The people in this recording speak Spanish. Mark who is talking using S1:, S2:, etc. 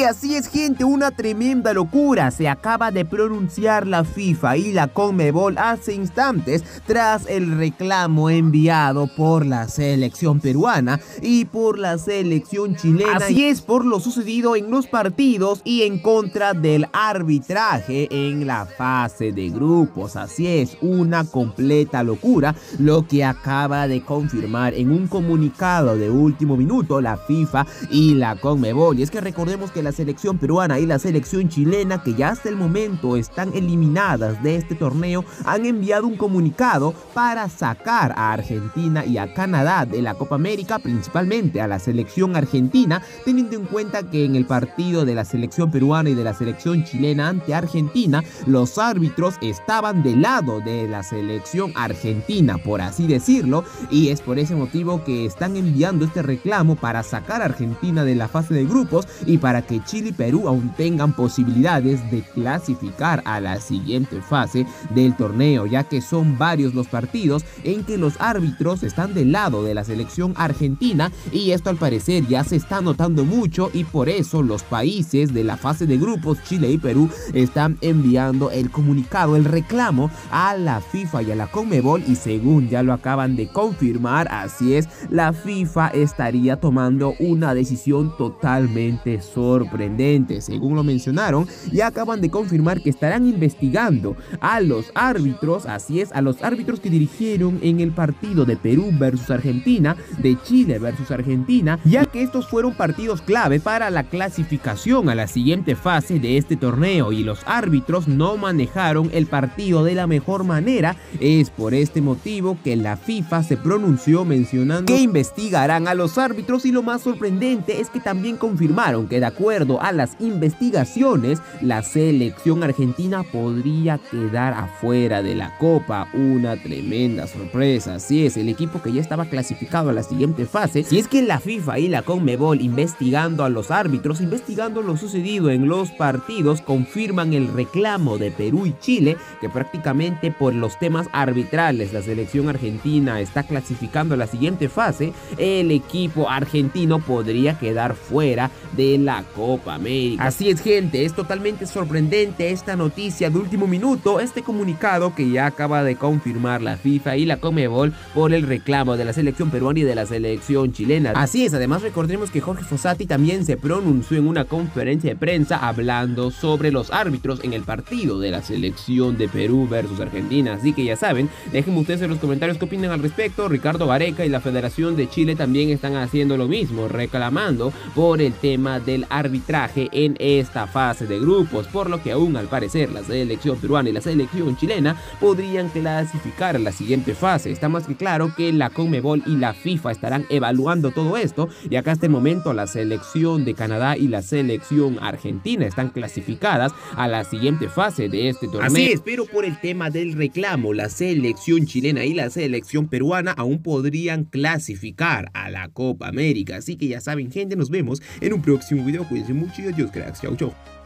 S1: así es, gente, una tremenda locura se acaba de pronunciar la FIFA y la CONMEBOL hace instantes tras el reclamo enviado por la selección peruana y por la selección chilena. Así es, por lo sucedido en los partidos y en contra del arbitraje en la fase de grupos. Así es, una completa locura lo que acaba de confirmar en un comunicado de último minuto la FIFA y la CONMEBOL. Y es que recordemos que la selección peruana y la selección chilena, que ya hasta el momento están eliminadas de este torneo, han enviado un comunicado para sacar a Argentina y a Canadá de la Copa América, principalmente a la selección argentina, teniendo en cuenta que en el partido de la selección peruana y de la selección chilena ante Argentina, los árbitros estaban del lado de la selección argentina, por así decirlo, y es por ese motivo que están enviando este reclamo para sacar a Argentina de la fase de grupos y para que Chile y Perú aún tengan posibilidades de clasificar a la siguiente fase del torneo, ya que son varios los partidos en que los árbitros están del lado de la selección argentina, y esto al parecer ya se está notando mucho, y por eso los países de la fase de grupos, Chile y Perú, están enviando el comunicado, el reclamo a la FIFA y a la CONMEBOL, y según ya lo acaban de confirmar, así es, la FIFA estaría tomando una decisión totalmente sorprendente. Según lo mencionaron, ya acaban de confirmar que estarán investigando a los árbitros, así es, a los árbitros que dirigieron en el partido de Perú versus Argentina, de Chile versus Argentina, ya que estos fueron partidos clave para la clasificación a la siguiente fase de este torneo y los árbitros no manejaron el partido de la mejor manera. Es por este motivo que la FIFA se pronunció mencionando que investigarán a los árbitros, y lo más sorprendente es que también confirmaron que de acuerdo a las investigaciones la selección argentina podría quedar afuera de la Copa. Una tremenda sorpresa. Así es, el equipo que ya estaba clasificado a la siguiente fase. Si es que la FIFA y la CONMEBOL, investigando a los árbitros, investigando lo sucedido en los partidos, confirman el reclamo de Perú y Chile, que prácticamente por los temas arbitrales la selección argentina está clasificando a la siguiente fase, el equipo argentino podría quedar fuera de la Copa América. Así es, gente, es totalmente sorprendente esta noticia de último minuto, este comunicado que ya acaba de confirmar la FIFA y la CONMEBOL por el reclamo de la selección peruana y de la selección chilena. Así es, además recordemos que Jorge Fossati también se pronunció en una conferencia de prensa hablando sobre los árbitros en el partido de la selección de Perú versus Argentina. Así que ya saben, déjenme ustedes en los comentarios qué opinan al respecto. Ricardo Gareca y la Federación de Chile también están haciendo lo mismo, reclamando por el tema del arbitraje en esta fase de grupos, por lo que aún al parecer la selección peruana y la selección chilena podrían clasificar a la siguiente fase. Está más que claro que la CONMEBOL y la FIFA estarán evaluando todo esto, y acá hasta el momento la selección de Canadá y la selección argentina están clasificadas a la siguiente fase de este torneo. Así es, pero por el tema del reclamo, la selección chilena y la selección peruana aún podrían clasificar a la Copa América. Así que ya saben, gente, nos vemos en un próximo video. Cuídense mucho y adiós, cracks. Chau, chau.